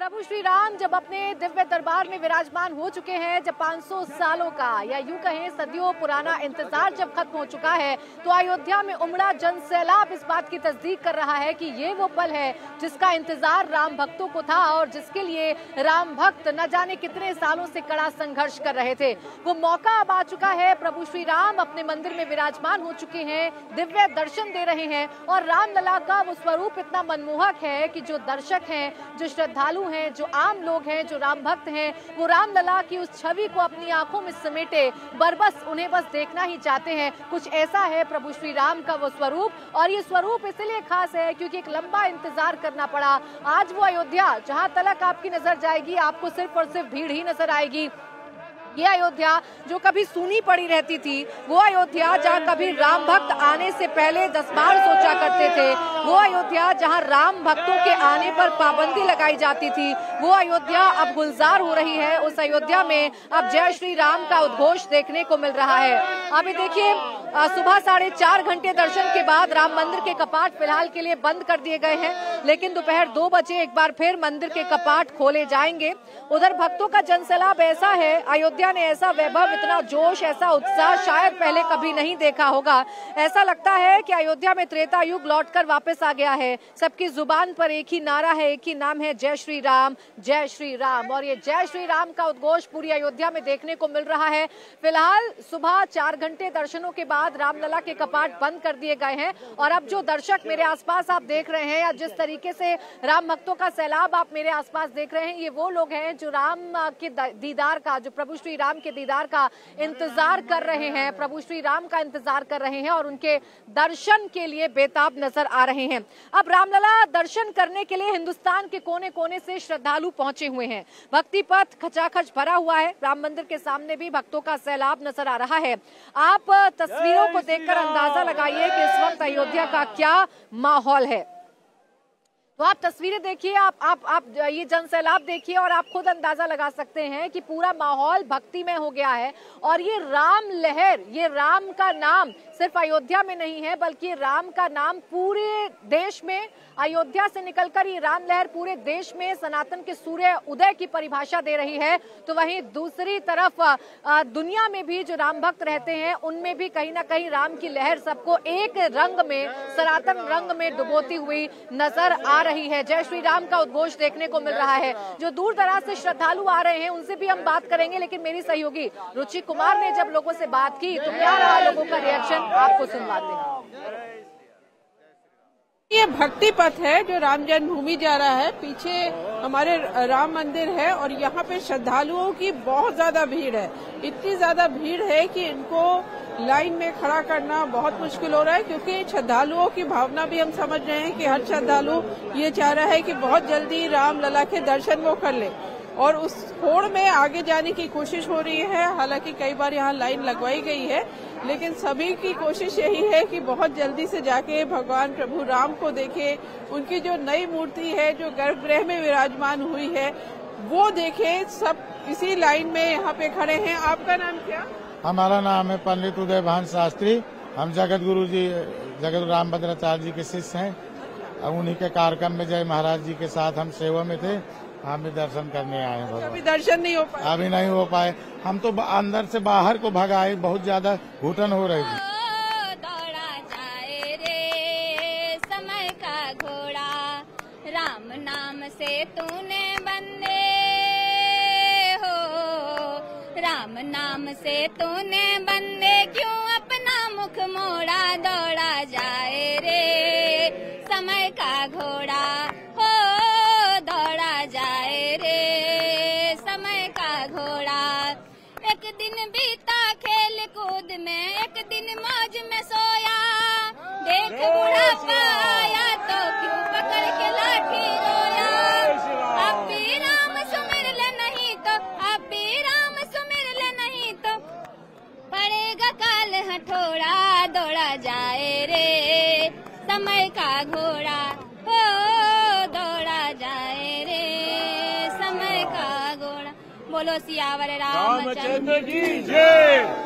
प्रभु श्री राम जब अपने दिव्य दरबार में विराजमान हो चुके हैं, जब 500 सालों का या यूं कहें सदियों पुराना इंतजार जब खत्म हो चुका है, तो अयोध्या में उमड़ा जन सैलाब इस बात की तस्दीक कर रहा है कि ये वो पल है जिसका इंतजार राम भक्तों को था और जिसके लिए राम भक्त न जाने कितने सालों से कड़ा संघर्ष कर रहे थे। वो मौका अब आ चुका है। प्रभु श्री राम अपने मंदिर में विराजमान हो चुके हैं, दिव्य दर्शन दे रहे हैं और रामलला का वो स्वरूप इतना मनमोहक है कि जो दर्शक हैं, जो श्रद्धालु हैं, जो आम लोग हैं, जो राम भक्त हैं, वो रामलला की उस छवि को अपनी आंखों में समेटे बरबस उन्हें बस देखना ही चाहते हैं। कुछ ऐसा है प्रभु श्री राम का वो स्वरूप और ये स्वरूप इसलिए खास है क्योंकि एक लंबा इंतजार करना पड़ा। आज वो अयोध्या जहां तलक आपकी नजर जाएगी आपको सिर्फ और सिर्फ भीड़ ही नजर आएगी। ये अयोध्या जो कभी सूनी पड़ी रहती थी, वो अयोध्या जहाँ कभी राम भक्त आने से पहले 10 बार सोचा करते थे, वो अयोध्या जहाँ राम भक्तों के आने पर पाबंदी लगाई जाती थी, वो अयोध्या अब गुलजार हो रही है। उस अयोध्या में अब जय श्री राम का उद्घोष देखने को मिल रहा है। अभी देखिए सुबह 4:30 घंटे दर्शन के बाद राम मंदिर के कपाट फिलहाल के लिए बंद कर दिए गए हैं, लेकिन दोपहर 2 बजे एक बार फिर मंदिर के कपाट खोले जाएंगे। उधर भक्तों का जनसैलाब ऐसा है, अयोध्या ने ऐसा वैभव, इतना जोश, ऐसा उत्साह शायद पहले कभी नहीं देखा होगा। ऐसा लगता है कि अयोध्या में त्रेता युग लौटकर वापस आ गया है। सबकी जुबान पर एक ही नारा है, एक ही नाम है, जय श्री राम, जय श्री राम। और ये जय श्री राम का उद्घोष पूरी अयोध्या में देखने को मिल रहा है। फिलहाल सुबह 4 घंटे दर्शनों के बाद रामलला के कपाट बंद कर दिए गए हैं और अब जो दर्शक मेरे आसपास आप देख रहे हैं या जिस तरीके से राम भक्तों का सैलाब आप मेरे आसपास देख रहे हैं, ये वो लोग हैं जो राम के दीदार का, जो प्रभु श्री राम के दीदार का इंतजार कर रहे हैं, प्रभु श्री राम का इंतजार कर रहे हैं और उनके दर्शन के लिए बेताब नजर आ रहे हैं। अब रामलला दर्शन करने के लिए हिंदुस्तान के कोने कोने से श्रद्धालु पहुंचे हुए हैं। भक्ति पथ खचाखच भरा हुआ है। राम मंदिर के सामने भी भक्तों का सैलाब नजर आ रहा है। आप तस्वीरों को देखकर अंदाजा लगाइए कि इस वक्त अयोध्या का क्या माहौल है। तो आप तस्वीरें देखिए, आप ये जनसैलाब देखिए और आप खुद अंदाजा लगा सकते हैं कि पूरा माहौल भक्तिमय हो गया है। और ये राम लहर, ये राम का नाम सिर्फ अयोध्या में नहीं है बल्कि राम का नाम पूरे देश में, अयोध्या से निकलकर ये राम लहर पूरे देश में सनातन के सूर्य उदय की परिभाषा दे रही है। तो वहीं दूसरी तरफ दुनिया में भी जो राम भक्त रहते हैं उनमें भी कहीं ना कहीं राम की लहर सबको एक रंग में, सनातन रंग में डुबोती हुई नजर आ रही है। जय श्री राम का उद्घोष देखने को मिल रहा है। जो दूर दराज से श्रद्धालु आ रहे हैं उनसे भी हम बात करेंगे, लेकिन मेरी सहयोगी रुचि कुमार ने जब लोगों से बात की तो क्या रहा लोगों का रिएक्शन, आपको सुनवाते हैं। ये भक्ति पथ है जो राम जन्मभूमि जा रहा है। पीछे हमारे राम मंदिर है और यहाँ पे श्रद्धालुओं की बहुत ज्यादा भीड़ है। इतनी ज्यादा भीड़ है कि इनको लाइन में खड़ा करना बहुत मुश्किल हो रहा है, क्योंकि श्रद्धालुओं की भावना भी हम समझ रहे हैं कि हर श्रद्धालु ये चाह रहा है कि बहुत जल्दी रामलला के दर्शन वो कर ले और उस होड़ में आगे जाने की कोशिश हो रही है। हालांकि कई बार यहाँ लाइन लगवाई गई है, लेकिन सभी की कोशिश यही है कि बहुत जल्दी से जाके भगवान प्रभु राम को देखे, उनकी जो नई मूर्ति है जो गर्भगृह में विराजमान हुई है वो देखे। सब इसी लाइन में यहाँ पे खड़े हैं। आपका नाम क्या? हमारा नाम है पंडित उदय भान शास्त्री। हम जगत गुरु जी, जगत रामभद्राचार्य जी के शिष्य हैं। उन्हीं के कार्यक्रम में जय महाराज जी के साथ हम सेवा में थे। हम भी दर्शन करने आए हैं। अभी दर्शन नहीं हो पाए? अभी नहीं हो पाए। हम तो अंदर से बाहर को भगाए, बहुत ज्यादा घुटन हो रही थी। दौड़ा जाए रे समय का घोड़ा, राम नाम से तूने बंदे हो, राम नाम से तूने बंदे क्यों अपना मुख मोड़ा। दौड़ा जाए रे समय का घोड़ा हो, दौड़ा जाए रे समय का घोड़ा। एक दिन बीता खेल कूद में, एक दिन मौज में सोया, देख बुढ़ापा आया तो क्यों पकड़ के लाठी रोया। अब भी राम सुमिर ले नहीं तो, अब भी राम सुमिर ले नहीं तो पड़ेगा काल हथौड़ा। दौड़ा जाए रे समय का घोड़ा हो, दौड़ा जाए रे समय का घोड़ा। बोलो सियावर रामचंद्र की जय।